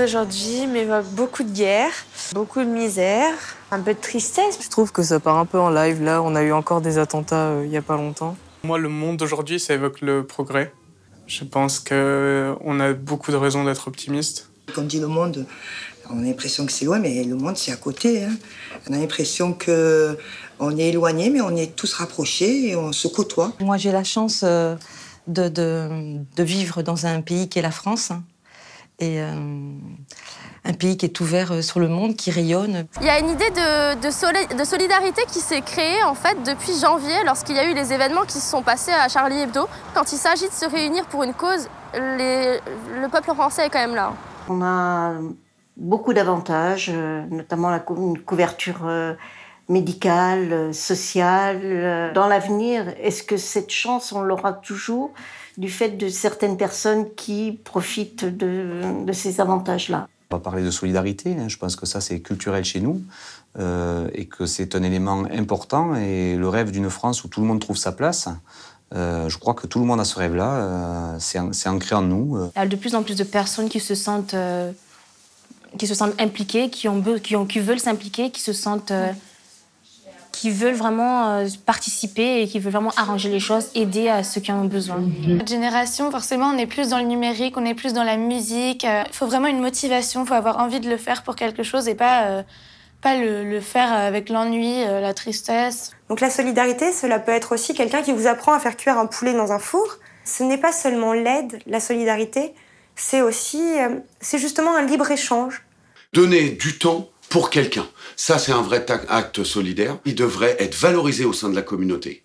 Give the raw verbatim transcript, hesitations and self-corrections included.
d'aujourd'hui m'évoque beaucoup de guerre, beaucoup de misère, un peu de tristesse. Je trouve que ça part un peu en live. Là, on a eu encore des attentats euh, il n'y a pas longtemps. Moi, le monde d'aujourd'hui, ça évoque le progrès. Je pense qu'on a beaucoup de raisons d'être optimistes. Quand on dit le monde, on a l'impression que c'est loin, mais le monde, c'est à côté. Hein. On a l'impression qu'on est éloigné, mais on est tous rapprochés et on se côtoie. Moi, j'ai la chance euh, de, de, de vivre dans un pays qui est la France. Hein, et euh, un pays qui est ouvert sur le monde, qui rayonne. Il y a une idée de, de, soli de solidarité qui s'est créée en fait depuis janvier, lorsqu'il y a eu les événements qui se sont passés à Charlie Hebdo. Quand il s'agit de se réunir pour une cause, les, le peuple français est quand même là. On a beaucoup d'avantages, notamment la cou une couverture médicale, sociale. Dans l'avenir, est-ce que cette chance, on l'aura toujours du fait de certaines personnes qui profitent de, de ces avantages-là? On va parler de solidarité, hein. Je pense que ça c'est culturel chez nous euh, et que c'est un élément important et le rêve d'une France où tout le monde trouve sa place. Euh, je crois que tout le monde a ce rêve-là, euh, c'est ancré en nous. Il y a de plus en plus de personnes qui se sentent, euh, qui se sentent impliquées, qui, ont, qui, ont, qui veulent s'impliquer, qui se sentent, euh, qui veulent vraiment euh, participer et qui veulent vraiment arranger les choses, aider à ceux qui en ont besoin. Notre génération, forcément, on est plus dans le numérique, on est plus dans la musique. Il euh, faut vraiment une motivation, il faut avoir envie de le faire pour quelque chose et pas... Euh, pas le, le faire avec l'ennui, euh, la tristesse. Donc la solidarité, cela peut être aussi quelqu'un qui vous apprend à faire cuire un poulet dans un four. Ce n'est pas seulement l'aide, la solidarité, c'est aussi, euh, c'est justement un libre-échange. Donner du temps pour quelqu'un, ça c'est un vrai acte solidaire. Il devrait être valorisé au sein de la communauté.